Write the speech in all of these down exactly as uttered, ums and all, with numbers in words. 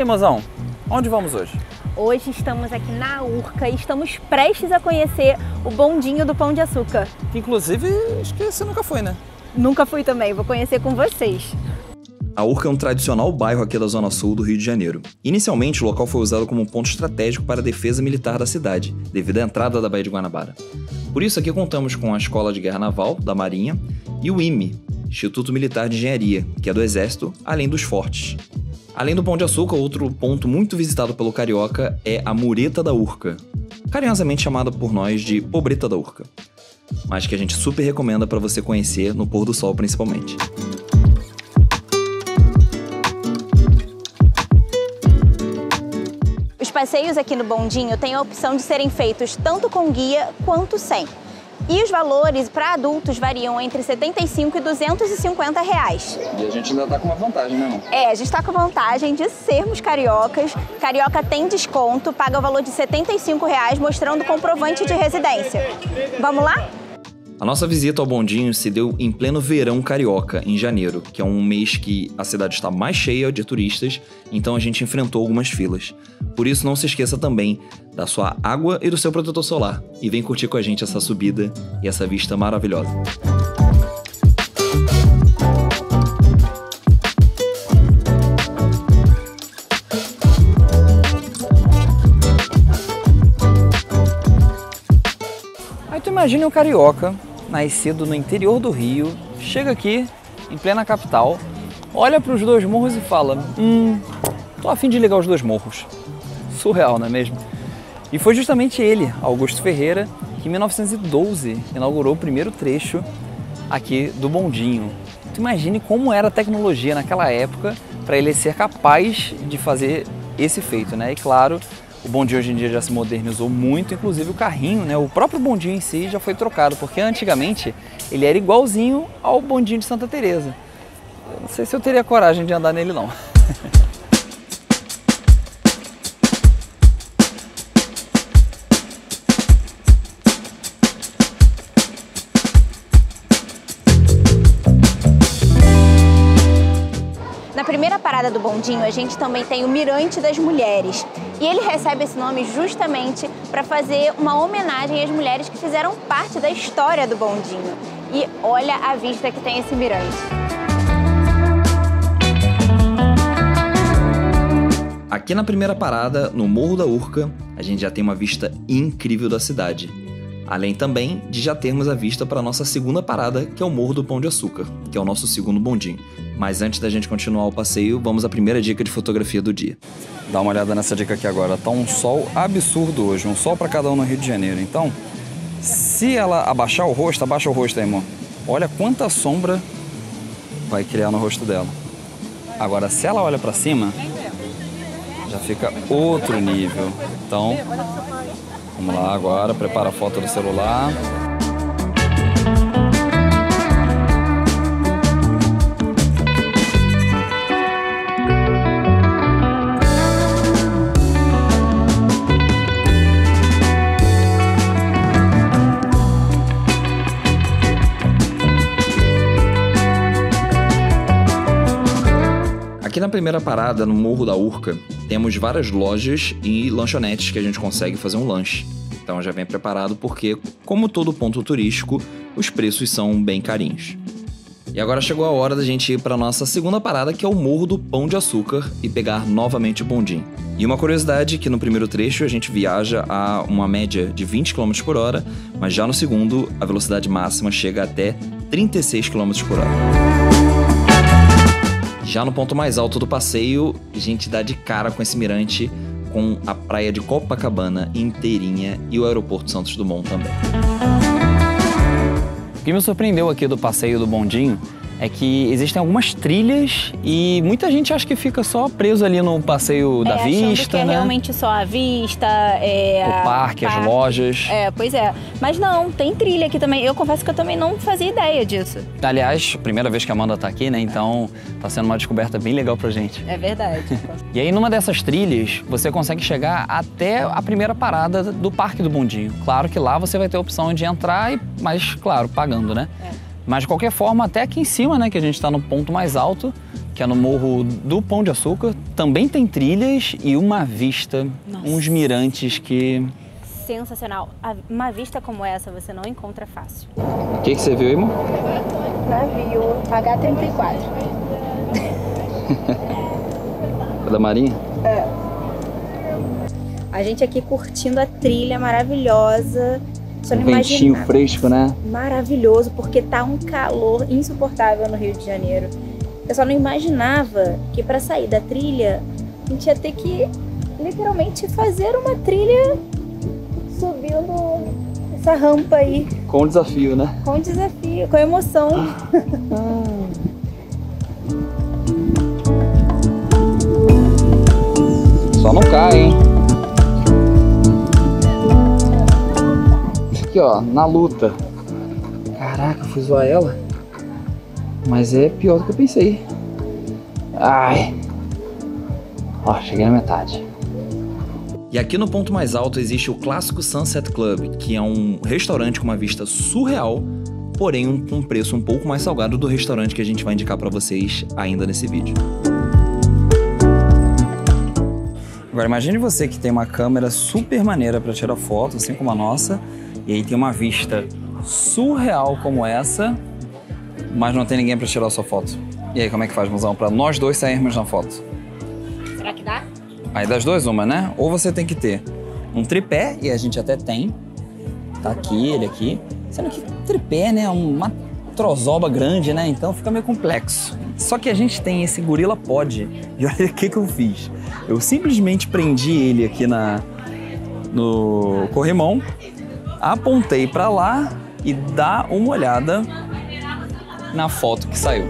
mozão, onde vamos hoje? Hoje estamos aqui na Urca e estamos prestes a conhecer o bondinho do Pão de Açúcar. Inclusive, acho que você nunca foi, né? Nunca fui também, vou conhecer com vocês. A Urca é um tradicional bairro aqui da zona sul do Rio de Janeiro. Inicialmente, o local foi usado como um ponto estratégico para a defesa militar da cidade, devido à entrada da Baía de Guanabara. Por isso, aqui contamos com a Escola de Guerra Naval, da Marinha, e o I M E, Instituto Militar de Engenharia, que é do Exército, além dos fortes. Além do Pão de Açúcar, outro ponto muito visitado pelo carioca é a Mureta da Urca, carinhosamente chamada por nós de Pobreta da Urca, mas que a gente super recomenda para você conhecer no pôr do sol principalmente. Os passeios aqui no bondinho têm a opção de serem feitos tanto com guia quanto sem. E os valores para adultos variam entre setenta e cinco e duzentos e cinquenta reais. E a gente ainda tá com uma vantagem, né, irmão? É, a gente tá com a vantagem de sermos cariocas. Carioca tem desconto, paga o valor de setenta e cinco reais, mostrando comprovante de residência. Vamos lá? A nossa visita ao bondinho se deu em pleno verão carioca, em janeiro, que é um mês que a cidade está mais cheia de turistas, então a gente enfrentou algumas filas. Por isso, não se esqueça também da sua água e do seu protetor solar. E vem curtir com a gente essa subida e essa vista maravilhosa. Aí tu imagina um carioca, nascido no interior do Rio, chega aqui, em plena capital, olha para os dois morros e fala: Hum, tô a fim de ligar os dois morros. Surreal, não é mesmo? E foi justamente ele, Augusto Ferreira, que em mil novecentos e doze inaugurou o primeiro trecho aqui do bondinho. Tu imagine como era a tecnologia naquela época para ele ser capaz de fazer esse feito, né? E claro, o bondinho hoje em dia já se modernizou muito, inclusive o carrinho, né? O próprio bondinho em si já foi trocado, porque antigamente ele era igualzinho ao bondinho de Santa Teresa. Eu não sei se eu teria coragem de andar nele, não. Na primeira parada do bondinho, a gente também tem o Mirante das Mulheres. E ele recebe esse nome justamente para fazer uma homenagem às mulheres que fizeram parte da história do bondinho. E olha a vista que tem esse mirante. Aqui na primeira parada, no Morro da Urca, a gente já tem uma vista incrível da cidade. Além também de já termos a vista para a nossa segunda parada, que é o Morro do Pão de Açúcar, que é o nosso segundo bondinho. Mas antes da gente continuar o passeio, vamos à primeira dica de fotografia do dia. Dá uma olhada nessa dica aqui agora. Tá um sol absurdo hoje, um sol para cada um no Rio de Janeiro. Então, se ela abaixar o rosto, abaixa o rosto aí, amor. Olha quanta sombra vai criar no rosto dela. Agora, se ela olha para cima, já fica outro nível. Então, vamos lá agora, prepara a foto do celular. Aqui na primeira parada, no Morro da Urca, temos várias lojas e lanchonetes que a gente consegue fazer um lanche. Então já vem preparado porque, como todo ponto turístico, os preços são bem carinhos. E agora chegou a hora da gente ir para a nossa segunda parada, que é o Morro do Pão de Açúcar, e pegar novamente o bondinho. E uma curiosidade que no primeiro trecho a gente viaja a uma média de vinte quilômetros por hora, mas já no segundo a velocidade máxima chega até trinta e seis quilômetros por hora. Já no ponto mais alto do passeio, a gente dá de cara com esse mirante, com a praia de Copacabana inteirinha e o aeroporto Santos Dumont também. O que me surpreendeu aqui do passeio do bondinho é que existem algumas trilhas e muita gente acha que fica só preso ali no passeio da é, vista, que é né? realmente só a vista, é, o parque, parque, as lojas. É, pois é. Mas não, tem trilha aqui também. Eu confesso que eu também não fazia ideia disso. Aliás, primeira vez que a Amanda tá aqui, né? Então tá sendo uma descoberta bem legal pra gente. É verdade. E aí, numa dessas trilhas, você consegue chegar até a primeira parada do Parque do Bondinho. Claro que lá você vai ter a opção de entrar, mas, claro, pagando, né? É. Mas, de qualquer forma, até aqui em cima, né, que a gente está no ponto mais alto, que é no Morro do Pão de Açúcar. Também tem trilhas e uma vista, Nossa. uns mirantes que... Sensacional. Uma vista como essa você não encontra fácil. O que, que você viu aí, irmão? Navio H trinta e quatro. É da Marinha? É. A gente aqui curtindo a trilha maravilhosa. Só não um ventinho imaginava. fresco, né? Maravilhoso, porque tá um calor insuportável no Rio de Janeiro. Eu só não imaginava que para sair da trilha a gente ia ter que literalmente fazer uma trilha subindo essa rampa aí. Com desafio, né? Com desafio, com emoção. Só não cai, hein? Aqui, ó, na luta. Caraca, fui zoar ela. Mas é pior do que eu pensei. Ai. Ó, cheguei na metade. E aqui no ponto mais alto existe o clássico Sunset Club, que é um restaurante com uma vista surreal, porém um, um preço um pouco mais salgado do restaurante que a gente vai indicar pra vocês ainda nesse vídeo. Agora imagine você que tem uma câmera super maneira para tirar foto, assim como a nossa, e aí tem uma vista surreal como essa, mas não tem ninguém para tirar a sua foto. E aí como é que faz, mozão, para nós dois sairmos na foto? Será que dá? Aí das duas uma, né? Ou você tem que ter um tripé, e a gente até tem, tá aqui, ele aqui, sendo que tripé, né, uma trozoba grande, né, então fica meio complexo. Só que a gente tem esse Gorilla Pod, e olha o que que eu fiz. Eu simplesmente prendi ele aqui na, no corrimão, apontei pra lá e dá uma olhada na foto que saiu.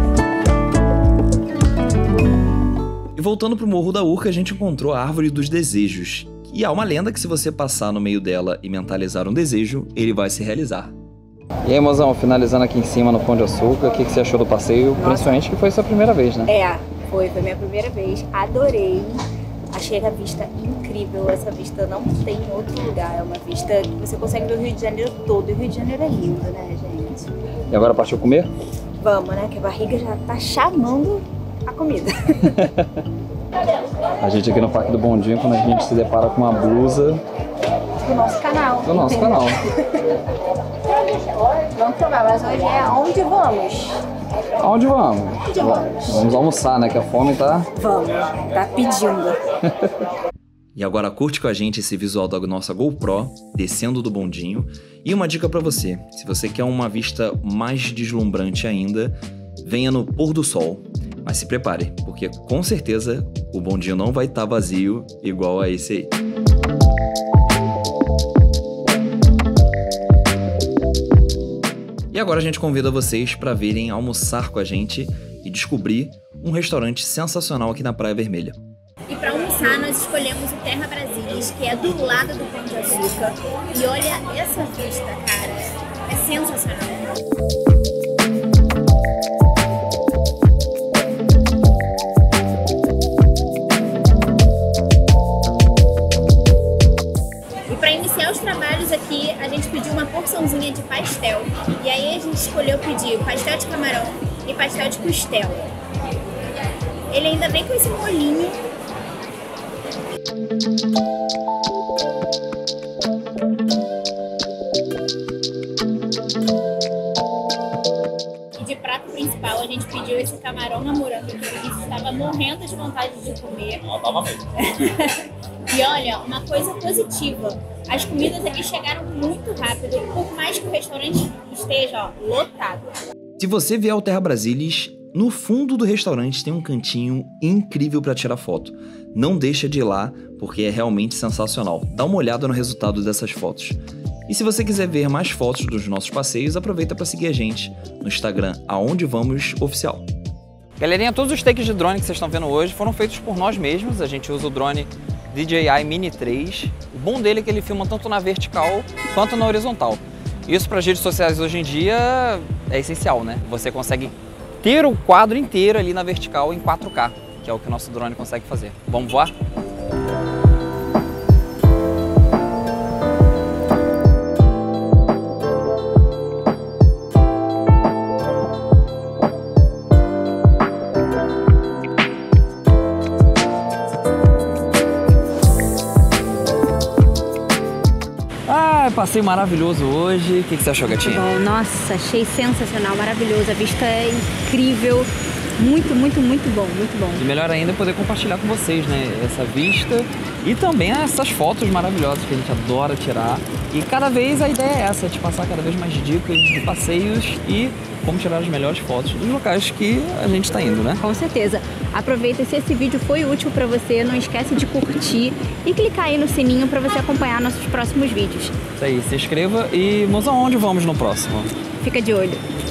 E voltando pro Morro da Urca, a gente encontrou a Árvore dos Desejos. E há uma lenda que se você passar no meio dela e mentalizar um desejo, ele vai se realizar. E aí, mozão, finalizando aqui em cima no Pão de Açúcar, o que, que você achou do passeio? Nossa. Principalmente que foi sua primeira vez, né? É, foi, foi minha primeira vez. Adorei. Achei a vista incrível. Essa vista não tem em outro lugar. É uma vista que você consegue ver o Rio de Janeiro todo. E o Rio de Janeiro é lindo, né, gente? E agora partiu comer? Vamos, né? Que a barriga já tá chamando a comida. A gente aqui no Parque do Bondinho, quando a gente se depara com uma blusa... Do nosso canal. Do nosso canal. Vamos provar, mas hoje é aonde vamos? Aonde vamos? Aonde vamos? Vamos almoçar, né? Que a fome tá... Vamos, tá pedindo. E agora curte com a gente esse visual da nossa GoPro, descendo do bondinho. E uma dica pra você, se você quer uma vista mais deslumbrante ainda, venha no pôr do sol. Mas se prepare, porque com certeza o bondinho não vai estar vazio igual a esse aí. E agora a gente convida vocês para virem almoçar com a gente e descobrir um restaurante sensacional aqui na Praia Vermelha. E para almoçar nós escolhemos o Terra Brasilis, que é do lado do Pão de Açúcar. E olha essa vista, cara, é sensacional. Aqui a gente pediu uma porçãozinha de pastel e aí a gente escolheu pedir pastel de camarão e pastel de costela. Ele ainda vem com esse molhinho. E de prato principal a gente pediu esse camarão na moranga que a gente estava morrendo de vontade de comer. Ela tava mesmo. E olha, uma coisa positiva, as comidas aqui chegaram muito rápido, por mais que o restaurante esteja ó, lotado. Se você vier ao Terra Brasilis, no fundo do restaurante tem um cantinho incrível para tirar foto. Não deixa de ir lá, porque é realmente sensacional. Dá uma olhada no resultado dessas fotos. E se você quiser ver mais fotos dos nossos passeios, aproveita para seguir a gente no Instagram Aonde Vamos Oficial. Galerinha, todos os takes de drone que vocês estão vendo hoje foram feitos por nós mesmos. A gente usa o drone D J I Mini três. O bom dele é que ele filma tanto na vertical quanto na horizontal. Isso para as redes sociais hoje em dia é essencial, né? Você consegue ter o quadro inteiro ali na vertical em quatro K, que é o que o nosso drone consegue fazer. Vamos voar? passeio maravilhoso hoje. O que, que você achou, gatinha? Bom, nossa, achei sensacional, maravilhoso. A vista é incrível. Muito, muito, muito bom, muito bom. E melhor ainda é poder compartilhar com vocês, né? Essa vista e também essas fotos maravilhosas que a gente adora tirar. E cada vez a ideia é essa, de passar cada vez mais dicas de passeios e como tirar as melhores fotos dos locais que a gente está indo, né? Com certeza. Aproveita, se esse vídeo foi útil para você, não esquece de curtir e clicar aí no sininho para você acompanhar nossos próximos vídeos. Isso aí, se inscreva e, moça, onde vamos no próximo? Fica de olho.